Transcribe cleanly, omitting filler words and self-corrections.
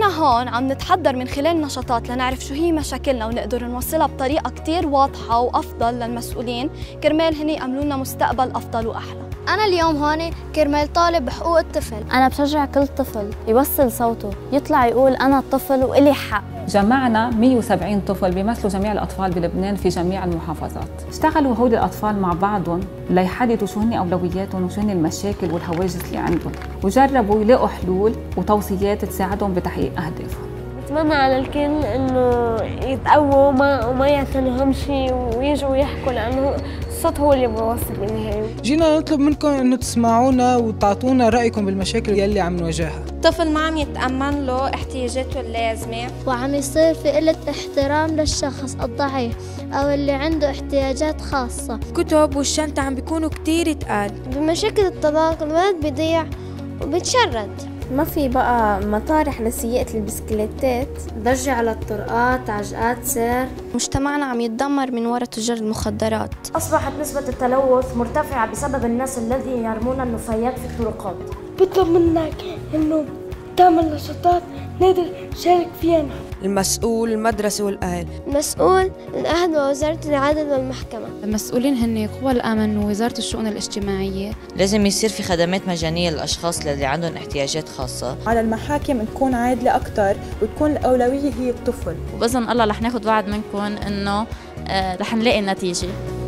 نحن هون عم نتحضر من خلال نشاطات لنعرف شو هي مشاكلنا ونقدر نوصلها بطريقة كتير واضحة وأفضل للمسؤولين كرمال هن يأمنوا لنا مستقبل أفضل وأحلى. أنا اليوم هون كرمال طالب بحقوق الطفل. أنا بشجع كل طفل يوصل صوته، يطلع يقول أنا طفل وإلي حق. جمعنا 170 طفل بيمثلوا جميع الأطفال بلبنان في جميع المحافظات. اشتغلوا هول الأطفال مع بعضهم ليحددوا شو هن أولوياتهم وشو هن المشاكل والهواجس اللي عندهم، وجربوا يلاقوا حلول وتوصيات تساعدهم بتحقيق أهدافهم. بتمنى على الكل إنه يتقووا وما يعتنوا شيء ويجوا يحكوا، لأنه الصوت هو اللي بيوصل بالنهاية. جينا نطلب منكم إنه تسمعونا وتعطونا رأيكم بالمشاكل يلي عم نواجهها. الطفل ما عم يتأمن له احتياجاته اللازمة، وعم يصير في قلة احترام للشخص الضعيف أو اللي عنده احتياجات خاصة. الكتب والشنطة عم بيكونوا كتير تقال. بمشاكل الطلاق الولد بيضيع وبتشرد. ما في بقى مطارح لسياقة البسكليتات، ضجة على الطرقات، عجقات سير. مجتمعنا عم يتدمر من وراء تجار المخدرات. أصبحت نسبة التلوث مرتفعة بسبب الناس الذين يرمون النفايات في الطرقات. بطلب منك إنه تعمل نشاطات نقدر نشارك فيها. المسؤول المدرسة والأهل. المسؤول الأهل ووزارة العدل والمحكمة. المسؤولين هن قوى الأمن ووزارة الشؤون الاجتماعية. لازم يصير في خدمات مجانية للأشخاص اللي عندهم احتياجات خاصة. على المحاكم تكون عادلة أكتر وتكون الأولوية هي الطفل. وبإذن الله رح ناخد وعد منكم إنه رح نلاقي النتيجة.